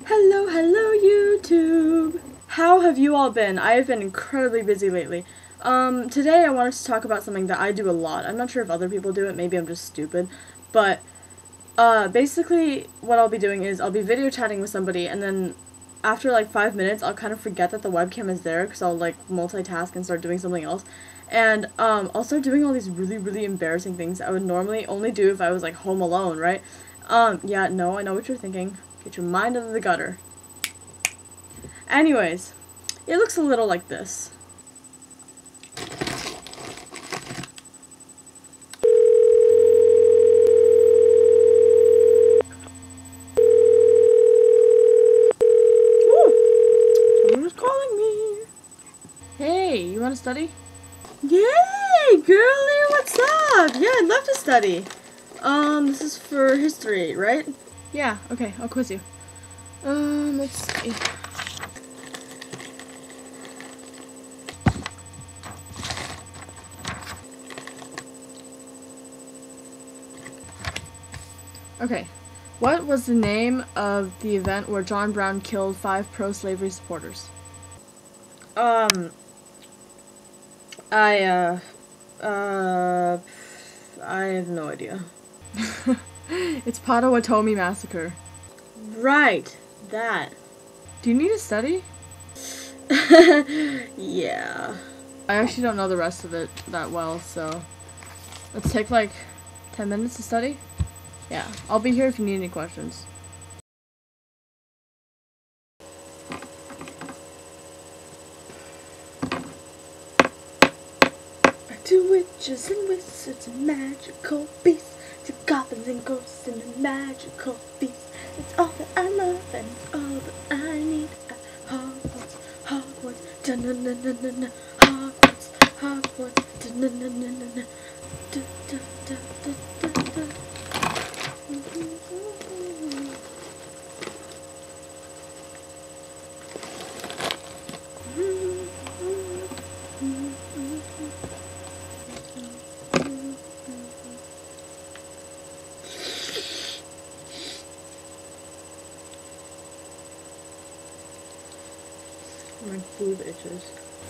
Hello, hello YouTube! How have you all been? I have been incredibly busy lately. Today I wanted to talk about something that I do a lot. I'm not sure if other people do it, maybe I'm just stupid, but, basically what I'll be doing is I'll be video chatting with somebody, and then after like 5 minutes I'll kind of forget that the webcam is there, because I'll like multitask and start doing something else, and, I'll start doing all these really embarrassing things I would normally only do if I was like home alone, right? Yeah, no, I know what you're thinking. Get your mind out of the gutter. Anyways, it looks a little like this. Ooh, someone was calling me. Hey, you want to study? Yay, girly, what's up? Yeah, I'd love to study. This is for history, right? Yeah, okay, I'll quiz you. Let's see. Okay, what was the name of the event where John Brown killed 5 pro-slavery supporters? I have no idea. It's Potawatomi Massacre. Right, that. Do you need to study? Yeah. I actually don't know the rest of it that well, so let's take like 10 minutes to study? Yeah, I'll be here if you need any questions. To witches and wizards and magical beasts, to goblins and ghosts and a magical beast. It's all that I love and it's all that I need at Hogwarts, Hogwarts, da-na-na-na-na-na, Hogwarts, Hogwarts, da-na-na-na-na-na, da-da-da-da-da-da. My boob itches.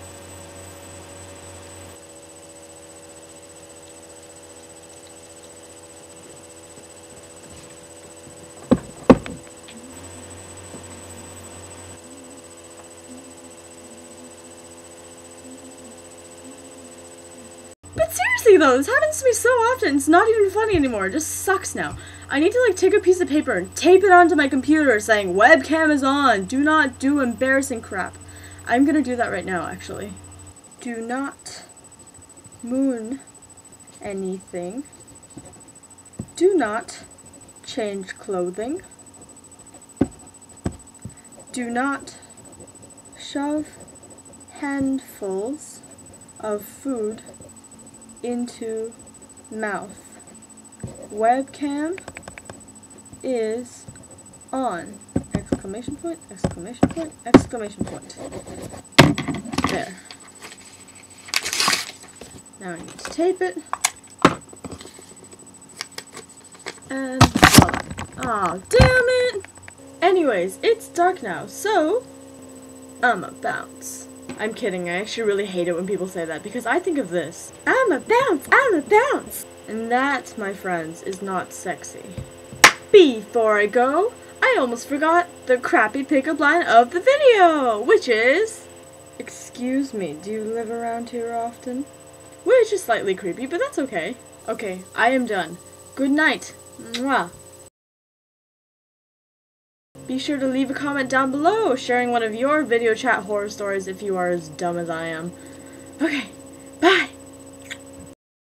But seriously though, this happens to me so often, it's not even funny anymore, it just sucks now. I need to like take a piece of paper and tape it onto my computer saying, webcam is on, do not do embarrassing crap. I'm gonna do that right now, actually. Do not moon anything. Do not change clothing. Do not shove handfuls of food into mouth. Webcam is on. Exclamation point, exclamation point, exclamation point. There. Now I need to tape it. And voila. Aw, damn it! Anyways, it's dark now, so I'ma bounce. I'm kidding, I actually really hate it when people say that, because I think of this. I'ma bounce, I'ma bounce! And that, my friends, is not sexy. Before I go, I almost forgot the crappy pickup line of the video, which is, excuse me, do you live around here often? Which is slightly creepy, but that's okay. Okay, I am done. Good night. Mwah. Be sure to leave a comment down below sharing one of your video chat horror stories if you are as dumb as I am. Okay, bye!